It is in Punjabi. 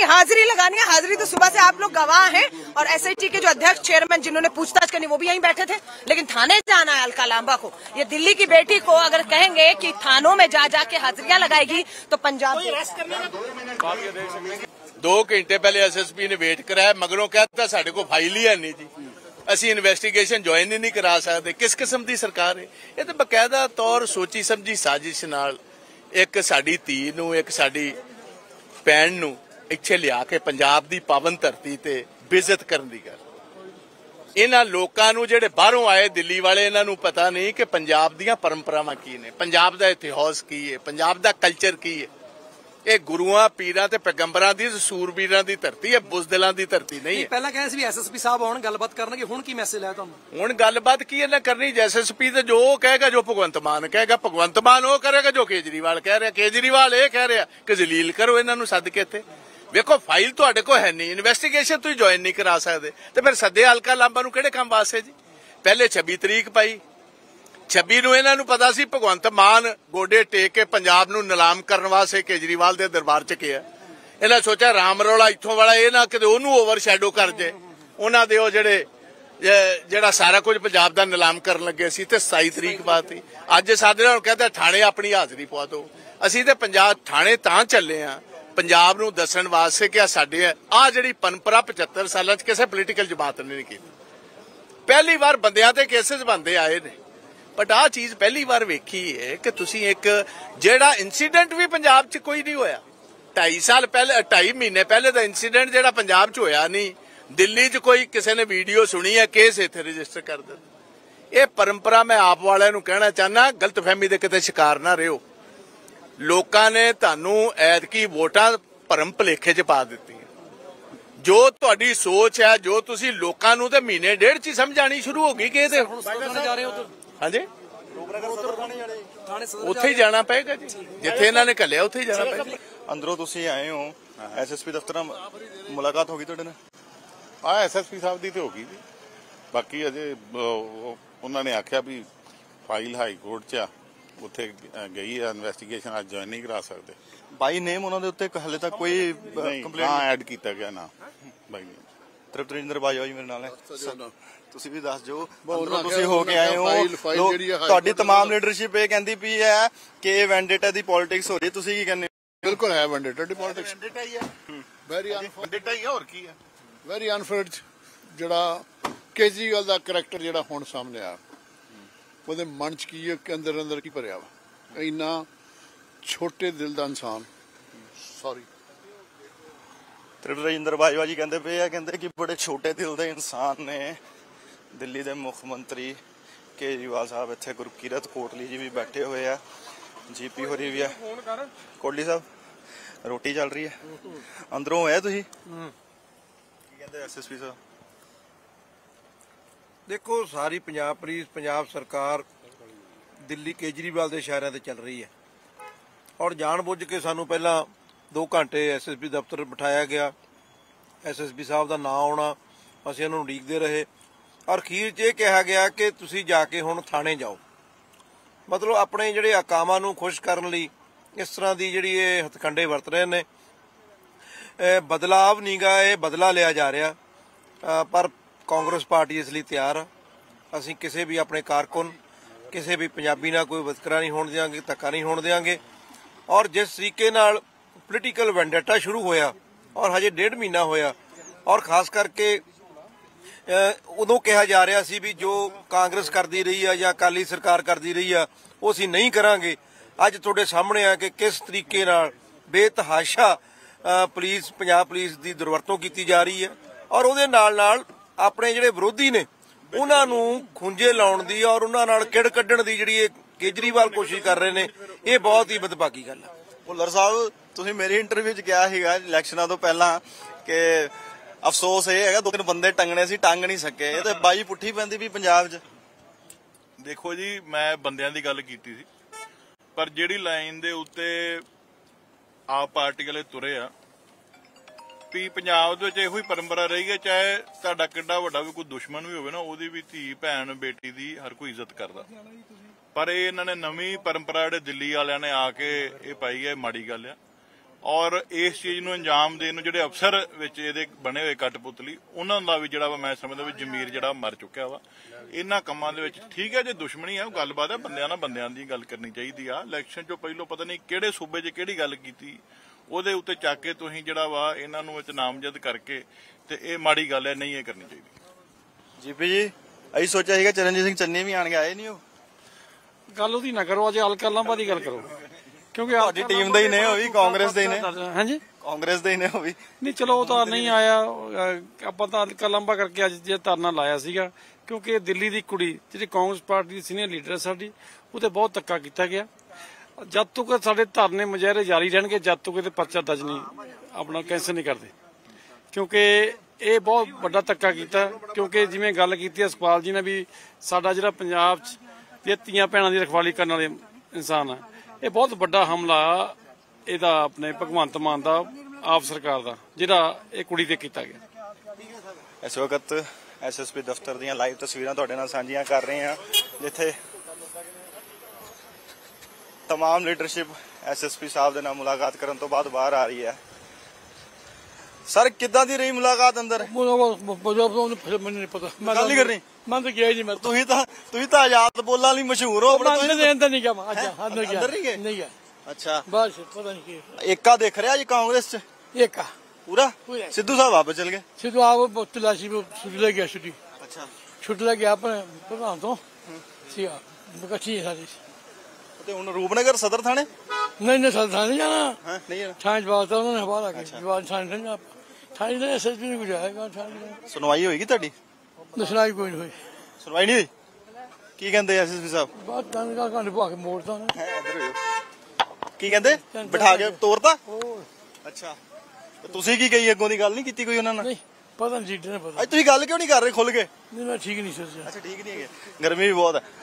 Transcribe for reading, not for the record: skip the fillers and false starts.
हाजिरी लगानी है। हाजिरी तो सुबह से आप लोग गवाह हैं, और एसआईटी के जो अध्यक्ष चेयरमैन जिन्होंने पूछताछ करनी वो भी यहीं बैठे थे, लेकिन थाने जाना है अलका लांबा को। ये दिल्ली की बेटी को अगर कहेंगे कि थानों में जा जाके हाजिरियां लगाएगी तो पंजाब 2 घंटे पहले एसएसपी ने वेट कराया, मगरों कहता साडे को फाइल ही है नहीं जी, ਅਸੀਂ ਇਨਵੈਸਟੀਗੇਸ਼ਨ ਜੁਆਇਨ ਹੀ ਨਹੀਂ ਕਰਾ ਸਕਦੇ। ਕਿਸ ਕਿਸਮ ਦੀ ਸਰਕਾਰ ਹੈ ਇਹ? ਤਾਂ ਬਕਾਇਦਾ ਤੌਰ ਸੋਚੀ ਸਮਝੀ ਸਾਜ਼ਿਸ਼ ਨਾਲ ਇੱਕ ਸਾਡੀ ਧੀ ਨੂੰ, ਇੱਕ ਸਾਡੀ ਭੈਣ ਨੂੰ ਇੱਥੇ ਲਿਆ ਕੇ ਪੰਜਾਬ ਦੀ ਪਾਵਨ ਧਰਤੀ ਤੇ ਬੇਇੱਜ਼ਤ ਕਰਨ ਦੀ ਗੱਲ। ਇਹਨਾਂ ਲੋਕਾਂ ਨੂੰ ਜਿਹੜੇ ਬਾਹਰੋਂ ਆਏ ਦਿੱਲੀ ਵਾਲੇ, ਇਹਨਾਂ ਨੂੰ ਪਤਾ ਨਹੀਂ ਕਿ ਪੰਜਾਬ ਦੀਆਂ ਪਰੰਪਰਾਵਾਂ ਕੀ ਨੇ, ਪੰਜਾਬ ਦਾ ਇਤਿਹਾਸ ਕੀ ਹੈ, ਪੰਜਾਬ ਦਾ ਕਲਚਰ ਕੀ ਹੈ। ਇਹ ਗੁਰੂਆਂ ਪੀਰਾਂ ਤੇ ਪੈਗੰਬਰਾਂ ਦੀ, ਸੂਰਬੀਰਾਂ ਦੀ ਧਰਤੀ ਹੈ, ਬੁਜ਼ਦਿਲਾਂ ਦੀ ਧਰਤੀ ਨਹੀਂ ਹੈ। ਪਹਿਲਾਂ ਕਹਿੰਦੇ ਸੀ ਵੀ ਐਸਐਸਪੀ ਸਾਹਿਬ ਆਉਣ ਗੱਲਬਾਤ ਕਰਨਗੇ, ਹੁਣ ਕੀ ਮੈਸੇਜ ਆਇਆ ਤੁਹਾਨੂੰ? ਹੁਣ ਗੱਲਬਾਤ ਕੀ ਇਹਨਾਂ ਕਰਨੀ? ਐਸਐਸਪੀ ਤੇ ਜੋ ਕਹੇਗਾ, ਜੋ ਭਗਵੰਤ ਮਾਨ ਕਹੇਗਾ, ਭਗਵੰਤ ਮਾਨ ਉਹ ਕਰੇਗਾ ਜੋ ਕੇਜਰੀਵਾਲ ਕਹਿ ਰਿਹਾ, ਕੇਜਰੀਵਾਲ ਇਹ ਕਹਿ ਰਿਹਾ ਕਿ ਜਲੀਲ ਕਰੋ ਇਹਨਾਂ ਨੂੰ ਸੱਦ ਕੇ ਇੱਥੇ। ਵੇਖੋ ਫਾਈਲ ਤੁਹਾਡੇ ਕੋਲ ਹੈ ਨਹੀਂ, ਇਨਵੈਸਟੀਗੇਸ਼ਨ ਤੁਸੀਂ ਜੁਆਇਨ ਨਹੀਂ ਕਰਾ ਸਕਦੇ, ਤੇ ਫਿਰ ਸੱਦੇ ਹਲਕਾ ਲਾਂਬਾ ਨੂੰ ਕਿਹੜੇ ਕੰਮ ਵਾਸਤੇ ਜੀ? ਪਹਿਲੇ 26 ਤਰੀਕ ਪਾਈ, 26 ਨੂੰ ਇਹਨਾਂ ਨੂੰ ਪਤਾ ਸੀ ਭਗਵੰਤ ਮਾਨ ਗੋਡੇ ਟੇਕ ਕੇ ਪੰਜਾਬ ਨੂੰ ਨਿਲਾਮ ਕਰਨ ਵਾਸਤੇ ਕੇਜਰੀਵਾਲ ਦੇ ਦਰਬਾਰ ਚ ਗਿਆ। ਇਹਨਾਂ ਸੋਚਿਆ ਰਾਮ ਰੌਲਾ ਇੱਥੋਂ ਵਾਲਾ ਇਹ ਨਾ ਕਿਤੇ ਉਹਨੂੰ ਓਵਰਸ਼ੈਡੋ ਕਰ ਜੇ, ਉਹਨਾਂ ਦੇ ਉਹ ਜਿਹੜਾ ਸਾਰਾ ਕੁਝ ਪੰਜਾਬ ਦਾ ਨਿਲਾਮ ਕਰਨ ਲੱਗੇ ਸੀ। ਤੇ 27 ਤਰੀਕ ਬਾਅਦ ਹੀ ਅੱਜ ਸਾਡੇ ਨਾਲ ਕਹਿੰਦਾ ਥਾਣੇ ਆਪਣੀ ਹਾਜ਼ਰੀ ਪਵਾ ਦਿਓ। ਅਸੀਂ ਤੇ ਪੰਜਾਬ ਥਾਣੇ ਤਾਂ ਚੱਲੇ ਆ ਪੰਜਾਬ ਨੂੰ ਦੱਸਣ ਵਾਸਤੇ ਕਿ ਸਾਡੇ ਆ ਜਿਹੜੀ ਪਰੰਪਰਾ 75 ਸਾਲਾਂ ਚ ਕਿਸੇ ਪੋਲੀਟੀਕਲ ਜਮਾਤ ਨੇ ਨਹੀਂ ਕੀਤੀ। ਪਹਿਲੀ ਵਾਰ ਬੰਦਿਆਂ ਤੇ ਕੇਸਿਸ ਬਣਦੇ ਆਏ ਨੇ, ਬਟ ਆਹ ਚੀਜ਼ ਪਹਿਲੀ ਵਾਰ ਵੇਖੀ ਹੈ ਕਿ ਤੁਸੀਂ ਇੱਕ ਜਿਹੜਾ ਇਨਸੀਡੈਂਟ ਵੀ ਪੰਜਾਬ 'ਚ ਕੋਈ ਨਹੀਂ ਹੋਇਆ। 2.5 ਸਾਲ ਪਹਿਲੇ, 2.5 ਮਹੀਨੇ ਪਹਿਲੇ ਦਾ ਇਨਸੀਡੈਂਟ ਜਿਹੜਾ ਪੰਜਾਬ 'ਚ ਹੋਇਆ ਨਹੀਂ। ਦਿੱਲੀ 'ਚ ਕੋਈ ਕਿਸੇ ਨੇ ਵੀਡੀਓ ਸੁਣੀ ਹੈ, ਕੇਸ ਇੱਥੇ ਰਜਿਸਟਰ ਕਰ ਦਿੱਤਾ। ਇਹ ਪਰੰਪਰਾ ਮੈਂ ਆਪ ਵਾਲਿਆਂ ਨੂੰ ਕਹਿਣਾ ਚਾਹੁੰਦਾ, ਗਲਤਫਹਿਮੀ ਦੇ ਕਿਤੇ ਸ਼ਿਕਾਰ ਨਾ ਰਹੋ। ਲੋਕਾਂ ਨੇ ਤੁਹਾਨੂੰ ਐਤਕੀ ਵੋਟਾਂ ਭਰਮ ਭੁਲੇਖੇ 'ਚ ਪਾ ਦਿੱਤੀਆਂ। ਜੋ ਤੁਹਾਡੀ ਸੋਚ ਹੈ, ਜੋ ਤੁਸੀਂ ਲੋਕਾਂ ਨੂੰ ਤੇ ਮਹੀਨੇ ਡੇਢ 'ਚ ਹੀ ਸਮਝਾਣੀ ਸ਼ੁਰੂ ਹੋ ਗਈ ਕਿ ਇਹਦੇ ਹਾਂਜੀ ਉੱਥੇ ਹੀ ਜਾਣਾ ਪਏਗਾ ਜੀ, ਜਿੱਥੇ ਇਹਨਾਂ ਨੇ ਘੱਲਿਆ ਉੱਥੇ ਹੀ ਜਾਣਾ ਪਏਗਾ। ਅੰਦਰੋਂ ਤੁਸੀਂ ਆਏ ਹੋ, ਐਸਐਸਪੀ ਦਫ਼ਤਰ ਮੁਲਾਕਾਤ ਹੋ ਗਈ ਤੁਹਾਡੇ ਨਾਲ? ਆ ਐਸਐਸਪੀ ਸਾਹਿਬ ਦੀ ਤੇ ਹੋ ਗਈ ਜੀ, ਬਾਕੀ ਅਜੇ ਉਹਨਾਂ ਨੇ ਆਖਿਆ ਵੀ ਫਾਈਲ ਹਾਈ ਕੋਰਟ 'ਚ ਆ, ਉੱਥੇ ਗਈ ਹੈ ਇਨਵੈਸਟੀਗੇਸ਼ਨ, ਅੱਜ ਜੁਆਇਨ ਨਹੀਂ ਕਰਾ ਸਕਦੇ। ਬਾਈ ਨੇਮ ਉਹਨਾਂ ਦੇ ਉੱਤੇ ਹਲੇ ਤੱਕ ਕੋਈ ਕੰਪਲੇਂਟ ਐਡ ਕੀਤਾ ਗਿਆ ਨਾ ਬਾਈ ਨੇਮ। ਤ੍ਰਿਪਤ ਰਜਿੰਦਰ ਬਾਜਵਾ ਜੀ ਮੇਰੇ ਨਾਲ ਹੈ, ਤੁਸੀਂ ਵੀ ਦੱਸ ਦਿਓ, ਤੁਸੀਂ ਹੋ ਕੇ ਆਏ ਹੋ, ਤੁਹਾਡੀ ਤਮਾਮ ਲੀਡਰਸ਼ਿਪ ਇਹ ਕਹਿੰਦੀ ਪਈ ਹੈ ਕਿ ਵੈਂਡੇਟਾ ਦੀ ਪੋਲਿਟਿਕਸ ਹੋ ਰਹੀ, ਤੁਸੀਂ ਕੀ ਕਹਿੰਦੇ? ਬਿਲਕੁਲ ਹੈ ਵੈਂਡੇਟਾ ਦੀ ਪੋਲਿਟਿਕਸ, ਵੈਂਡੇਟਾ ਹੀ ਹੈ, ਵੈਰੀ ਵੈਂਡੇਟਾ ਹੀ ਹੈ, ਹੋਰ ਕੀ ਹੈ। ਵੈਰੀ ਅਨਫੇਅਰ ਜਿਹੜਾ ਕੇਜਰੀਵਾਲ ਦਾ ਕਰੈਕਟਰ ਜਿਹੜਾ ਹੁਣ ਸਾਹਮਣੇ ਆ, ਉਹਦੇ ਮਨ ਚ ਕੀ ਹੈ, ਅੰਦਰ ਅੰਦਰ ਕੀ ਭਰਿਆ ਵਾ, ਇੰਨਾ ਛੋਟੇ ਦਿਲ ਦਾ ਇਨਸਾਨ। ਸੌਰੀ, ਤ੍ਰਿਪਤ ਰਜਿੰਦਰ ਬਾਜਵਾ ਜੀ ਕਹਿੰਦੇ ਪਏ ਆ, ਕਹਿੰਦੇ ਕਿ ਬੜੇ ਛੋਟੇ ਦਿਲ ਦੇ ਇਨਸਾਨ ਨੇ ਦਿੱਲੀ ਦੇ ਮੁੱਖ ਮੰਤਰੀ ਕੇਜਰੀਵਾਲ ਸਾਹਿਬ। ਇੱਥੇ ਗੁਰਕੀਰਤ ਕੋਟਲੀ ਜੀ ਵੀ ਬੈਠੇ ਹੋਏ ਆ, ਜੀਪੀ ਹੋਰੀ ਵੀ ਆ। ਕੋਟਲੀ ਸਾਹਿਬ ਰੋਟੀ ਚੱਲ ਰਹੀ ਹੈ, ਅੰਦਰੋਂ ਹੋਇਆ ਤੁਸੀਂ ਕੀ ਕਹਿੰਦੇ ਐਸਐਸਪੀ ਸਾਹਿਬ? ਦੇਖੋ, ਸਾਰੀ ਪੰਜਾਬ ਪੁਲਿਸ, ਪੰਜਾਬ ਸਰਕਾਰ ਦਿੱਲੀ ਕੇਜਰੀਵਾਲ ਦੇ ਇਸ਼ਾਰਿਆਂ ਤੇ ਚੱਲ ਰਹੀ ਹੈ, ਔਰ ਜਾਣਬੁੱਝ ਕੇ ਸਾਨੂੰ ਪਹਿਲਾਂ 2 ਘੰਟੇ ਐਸਐਸਪੀ ਦਫ਼ਤਰ ਬਿਠਾਇਆ ਗਿਆ। ਐਸਐਸਪੀ ਸਾਹਿਬ ਦਾ ਨਾਂ ਆਉਣਾ, ਅਸੀਂ ਉਹਨਾਂ ਨੂੰ ਉਡੀਕਦੇ ਰਹੇ, ਔਰ ਅਖੀਰ 'ਚ ਇਹ ਕਿਹਾ ਗਿਆ ਕਿ ਤੁਸੀਂ ਜਾ ਕੇ ਹੁਣ ਥਾਣੇ ਜਾਓ। ਮਤਲਬ ਆਪਣੇ ਜਿਹੜੇ ਅਕਾਮਾਂ ਨੂੰ ਖੁਸ਼ ਕਰਨ ਲਈ ਇਸ ਤਰ੍ਹਾਂ ਦੀ ਜਿਹੜੀ ਇਹ ਹਥਕੰਡੇ ਵਰਤ ਰਹੇ ਨੇ। ਬਦਲਾਵ ਨਹੀਂ ਗਾ, ਇਹ ਬਦਲਾ ਲਿਆ ਜਾ ਰਿਹਾ, ਪਰ ਕਾਂਗਰਸ ਪਾਰਟੀ ਇਸ ਲਈ ਤਿਆਰ ਆ। ਅਸੀਂ ਕਿਸੇ ਵੀ ਆਪਣੇ ਕਾਰਕੁਨ, ਕਿਸੇ ਵੀ ਪੰਜਾਬੀ ਨਾਲ ਕੋਈ ਵਿਤਕਰਾ ਨਹੀਂ ਹੋਣ ਦਿਆਂਗੇ, ਧੱਕਾ ਨਹੀਂ ਹੋਣ ਦਿਆਂਗੇ। ਔਰ ਜਿਸ ਤਰੀਕੇ ਨਾਲ ਪੋਲੀਟੀਕਲ ਵੈਂਡੇਟਾ ਸ਼ੁਰੂ ਹੋਇਆ, ਔਰ ਹਜੇ 1.5 ਮਹੀਨਾ ਹੋਇਆ, ਔਰ ਖਾਸ ਕਰਕੇ ਉਦੋਂ ਕਿਹਾ ਜਾ ਰਿਹਾ ਸੀ ਵੀ ਜੋ ਕਾਂਗਰਸ ਕਰਦੀ ਰਹੀ ਆ ਜਾਂ ਅਕਾਲੀ ਸਰਕਾਰ ਕਰਦੀ ਰਹੀ ਆ ਉਹ ਅਸੀਂ ਨਹੀਂ ਕਰਾਂਗੇ। ਅੱਜ ਤੁਹਾਡੇ ਸਾਹਮਣੇ ਆ ਕਿ ਕਿਸ ਤਰੀਕੇ ਨਾਲ ਬੇਤਹਾਸ਼ਾ ਪੁਲਿਸ, ਪੰਜਾਬ ਪੁਲਿਸ ਦੀ ਦੁਰਵਰਤੋਂ ਕੀਤੀ ਜਾ ਰਹੀ ਹੈ, ਔਰ ਉਹਦੇ ਨਾਲ ਨਾਲ ਆਪਣੇ ਜਿਹੜੇ ਵਿਰੋਧੀ ਨੇ ਉਹਨਾਂ ਨੂੰ ਖੁੰਝੇ ਲਾਉਣ ਦੀ ਔਰ ਉਹਨਾਂ ਨਾਲ ਕਿੜ ਕੱਢਣ ਦੀ ਜਿਹੜੀ ਇਹ ਕੇਜਰੀਵਾਲ ਕੋਸ਼ਿਸ਼ ਕਰ ਰਹੇ ਨੇ, ਇਹ ਬਹੁਤ ਹੀ ਬਦਭਾਗੀ ਗੱਲ ਹੈ। ਭੁੱਲਰ ਸਾਹਿਬ, ਤੁਸੀਂ ਮੇਰੀ ਇੰਟਰਵਿਊ 'ਚ ਕਿਹਾ ਸੀਗਾ ਇਲੈਕਸ਼ਨਾਂ ਤੋਂ ਪਹਿਲਾਂ ਕਿ ਅਫਸੋਸ ਇਹ ਹੈਗਾ 2-3 ਬੰਦੇ ਟੰਗਣੇ ਸੀ, ਟੰਗ ਨਹੀਂ ਸਕੇ। ਇਹ ਤੇ ਬਾਜੀ ਪੁੱਠੀ ਪੈਂਦੀ ਵੀ ਪੰਜਾਬ 'ਚ। ਦੇਖੋ ਜੀ, ਮੈਂ ਬੰਦਿਆਂ ਦੀ ਗੱਲ ਕੀਤੀ ਸੀ, ਪਰ ਜਿਹੜੀ ਲਾਈਨ ਦੇ ਉੱਤੇ ਆਪ ਪਾਰਟੀ ਵਾਲੇ ਤੁਰੇ ਆ ਵੀ ਪੰਜਾਬ ਦੇ ਵਿੱਚ ਇਹੋ ਹੀ ਪਰੰਪਰਾ ਰਹੀ ਹੈ, ਚਾਹੇ ਤੁਹਾਡਾ ਕਿੱਡਾ ਵੱਡਾ ਵੀ ਕੋਈ ਦੁਸ਼ਮਣ ਵੀ ਹੋਵੇ ਨਾ, ਉਹਦੀ ਵੀ ਧੀ ਭੈਣ ਬੇਟੀ ਦੀ ਹਰ ਕੋਈ ਇੱਜ਼ਤ ਕਰਦਾ। ਪਰ ਇਹ ਇਹਨਾਂ ਨੇ ਨਵੀਂ ਪਰੰਪਰਾ ਜਿਹੜੇ ਦਿੱਲੀ ਵਾਲਿਆਂ ਨੇ ਆ ਕੇ ਇਹ ਪਾਈ ਹੈ, ਮਾੜੀ ਗੱਲ ਆ। ਔਰ ਇਸ ਚੀਜ਼ ਨੂੰ ਅੰਜਾਮ ਦੇਣ ਨੂੰ ਜਿਹੜੇ ਅਫਸਰ ਵਿੱਚ ਇਹਦੇ ਬਣੇ ਹੋਏ ਕਠਪੁਤਲੀ ਉਹਨਾਂ ਦਾ ਵੀ ਜਿਹੜਾ ਵਾ ਮੈਂ ਸਮਝਦਾ ਵੀ ਜ਼ਮੀਰ ਜਿਹੜਾ ਮਰ ਚੁੱਕਿਆ ਵਾ ਇਹਨਾਂ ਕੰਮਾਂ ਦੇ ਵਿੱਚ। ਠੀਕ ਹੈ ਜੇ ਦੁਸ਼ਮਣੀ ਹੈ ਉਹ ਗੱਲਬਾਤ ਹੈ, ਬੰਦਿਆਂ ਨਾਲ ਬੰਦਿਆਂ ਦੀ ਗੱਲ ਕਰਨੀ ਚਾਹੀਦੀ ਆ। ਇਲੈਕਸ਼ਨ ਚੋਂ ਪਹਿਲੋਂ ਪਤਾ ਨਹੀਂ ਕਿਹੜੇ ਸੂਬੇ 'ਚ ਕਿਹੜੀ ਗੱਲ ਕੀਤੀ ਉਹਦੇ ਉੱਤੇ ਚੱਕ ਕੇ ਤੁਸੀਂ ਜਿਹੜਾ ਵਾ ਇਹਨਾਂ ਨੂੰ ਵਿੱਚ ਨਾਮਜ਼ਦ ਕਰਕੇ ਤੇ ਇਹ ਮਾੜੀ ਗੱਲ ਹੈ, ਨਹੀਂ ਇਹ ਕਰਨੀ ਚਾਹੀਦੀ। ਜੀਪੀ ਜੀ ਅਸੀਂ ਸੋਚਿਆ ਸੀਗਾ ਚਰਨਜੀਤ ਸਿੰਘ ਚੰਨੀ ਵੀ ਆਣ ਕੇ ਆਏ ਨਹੀਂ ਉਹ। ਗੱਲ ਉਹਦੀ ਨਾ ਕਰੋ, ਅੱਜ ਹਲਕਾ ਲਾਂਬਾ ਦੀ ਗੱਲ ਕਰੋ, ਕਿਉਂਕਿ ਤੁਹਾਡੀ ਟੀਮ ਦੇ ਹੀ ਨੇ ਉਹ ਵੀ, ਕਾਂਗਰਸ ਦੇ ਹੀ ਨੇ। ਹਾਂਜੀ ਕਾਂਗਰਸ ਦੇ ਹੀ ਨੇ ਉਹ ਵੀ। ਨਹੀਂ ਚਲੋ ਉਹ ਤਾਂ ਨਹੀਂ ਆਇਆ, ਆਪਾਂ ਤਾਂ ਹਲਕਾ ਲਾਂਬਾ ਕਰਕੇ ਅੱਜ ਜੇ ਧਰਨਾ ਲਾਇਆ ਸੀਗਾ, ਕਿਉਂਕਿ ਦਿੱਲੀ ਦੀ ਕੁੜੀ ਜਿਹੜੀ ਕਾਂਗਰਸ ਪਾਰਟੀ ਦੀ ਸੀਨੀਅਰ ਲੀਡਰ ਸਾਡੀ, ਉਹਤੇ ਬਹੁਤ ਧੱਕਾ ਕੀਤਾ ਗਿਆ। ਜਦ ਤੱਕ ਸਾਡੇ ਧਰਨੇ ਮੁਜ਼ਾਹਰੇ ਜਾਰੀ ਰਹਿਣਗੇ, ਜਦ ਤੱਕ ਇਹਦੇ ਪਰਚਾ ਦਰਜ ਨਹੀਂ ਆਪਣਾ ਕੈਂਸਲ ਨਹੀਂ ਕਰਦੇ, ਕਿਉਂਕਿ ਇਹ ਬਹੁਤ ਵੱਡਾ ਧੱਕਾ ਕੀਤਾ। ਕਿਉਂਕਿ ਜਿਵੇਂ ਗੱਲ ਕੀਤੀ ਸੁਖਪਾਲ ਜੀ ਨੇ ਵੀ ਸਾਡਾ ਜਿਹੜਾ ਪੰਜਾਬ 'ਚ ਇਹ ਧੀਆਂ ਭੈਣਾਂ ਦੀ ਰਖਵਾਲੀ ਕਰਨ ਵਾਲੇ ਇਨਸਾਨ ਆ, ਇਹ ਬਹੁਤ ਵੱਡਾ ਹਮਲਾ ਇਹਦਾ ਆਪਣੇ ਭਗਵੰਤ ਮਾਨ ਦਾ ਆਪ ਸਰਕਾਰ ਦਾ ਜਿਹੜਾ ਇਹ ਕੁੜੀ ਤੇ ਕੀਤਾ ਗਿਆ। ਇਸ ਵਕਤ ਐਸਐਸਪੀ ਦਫ਼ਤਰ ਦੀਆਂ ਲਾਈਵ ਤਸਵੀਰਾਂ ਤੁਹਾਡੇ ਨਾਲ ਸਾਂਝੀਆਂ ਕਰ ਰਹੇ ਹਾਂ, ਜਿੱਥੇ तमाम लीडरशिप एसएसपी साहब ਦੇ ਨਾਲ ਮੁਲਾਕਾਤ ਕਰਨ ਤੋਂ ਬਾਅਦ ਬਾਹਰ ਆ ਰਹੀ ਹੈ। ਸਰ ਕਿੱਦਾਂ ਦੀ ਰਹੀ ਮੁਲਾਕਾਤ ਅੰਦਰ? ਮੈਨੂੰ ਨਹੀਂ ਪਤਾ, ਮੈਂ ਗੱਲ ਨਹੀਂ ਕਰਨੀ, ਮੈਂ ਤਾਂ ਗਿਆ ਹੀ ਨਹੀਂ। ਤੁਸੀਂ ਤਾਂ ਆਜ਼ਾਦ ਬੋਲਾਂ ਲਈ ਮਸ਼ਹੂਰ ਹੋ, ਆਪਣੇ ਤੁਸੀਂ ਅੰਦਰ ਨਹੀਂ ਗਿਆ। ਅੱਛਾ ਅੰਦਰ ਗਿਆ, ਅੰਦਰ ਨਹੀਂ ਗਏ? ਨਹੀਂ ਗਿਆ। ਅੱਛਾ ਬਸ ਪਤਾ ਨਹੀਂ ਕੀ ਏਕਾ ਦੇਖ ਰਿਹਾ ਜੀ ਕਾਂਗਰਸ ਚ, ਏਕਾ ਪੂਰਾ। ਸਿੱਧੂ ਸਾਹਿਬ ਵਾਪਸ ਚਲ ਗਏ। ਸਿੱਧੂ ਆਪ ਤਲਾਸ਼ੀ ਛੁੱਟੀ ਲੈ ਗਿਆ, ਅੱਛਾ ਛੁੱਟੀ ਲੈ ਗਿਆ ਆਪਣੇ ਪ੍ਰਧਾਨ ਤੋਂ ਸੀਗਾ ਬਕੱਚੀ ਸਾਡੀ। ਤੇ ਹੁਣ ਰੂਪਨਗਰ ਸਦਰ ਥਾਣੇ ਨਹੀਂ ਥਾਣੇ ਨਹੀਂ ਜਾਣਾ, ਨਹੀਂ ਜਾਣਾ। ਥਾਣੇ ਜਵਾਬ ਤਾਂ ਉਹਨਾਂ ਨੇ ਹਵਾ ਲਾ ਕੇ ਜਵਾਬ ਥਾਣੇ ਨਹੀਂ ਜਾਣਾ, ਥਾਣੇ ਦੇ ਐਸਐਸਪੀ ਨੂੰ ਜਾਏਗਾ। ਸੁਣਵਾਈ ਹੋਏਗੀ ਤੁਹਾਡੀ? ਸੁਣਾਈ ਕੋਈ ਨਹੀਂ ਹੋਈ। ਸੁਣਵਾਈ ਨਹੀਂ ਹੋਈ? ਕੀ ਕਹਿੰਦੇ ਐਸਐਸਪੀ ਸਾਹਿਬ? ਬਾਤ ਤੰਗ ਦਾ ਘੰਟੇ ਪਾ ਕੇ ਮੋੜਦਾ ਨੇ। ਕੀ ਕਹਿੰਦੇ? ਬਿਠਾ ਕੇ ਤੋਰਤਾ? ਅੱਛਾ ਤੁਸੀਂ ਕੀ ਕਹੀ, ਅੱਗੋਂ ਦੀ ਗੱਲ ਨਹੀਂ ਕੀਤੀ ਕੋਈ ਉਹਨਾਂ ਨਾਲ? ਨਹੀਂ ਪਤਾ ਨਹੀਂ, ਲੀਡਰ ਨੇ ਪਤਾ। ਅੱਜ ਤੁਸੀਂ ਗੱਲ ਕਿਉਂ ਨਹੀਂ ਕਰ ਰਹੇ ਖੁੱਲ ਕੇ? ਨਹੀਂ ਮੈਂ ਠੀਕ ਨਹੀਂ ਸੋਚਿਆ। ਅੱਛਾ ਠੀਕ ਨਹੀਂ ਹੈਗੇ, ਗਰਮੀ ਵੀ ਬਹੁਤ ਹੈ।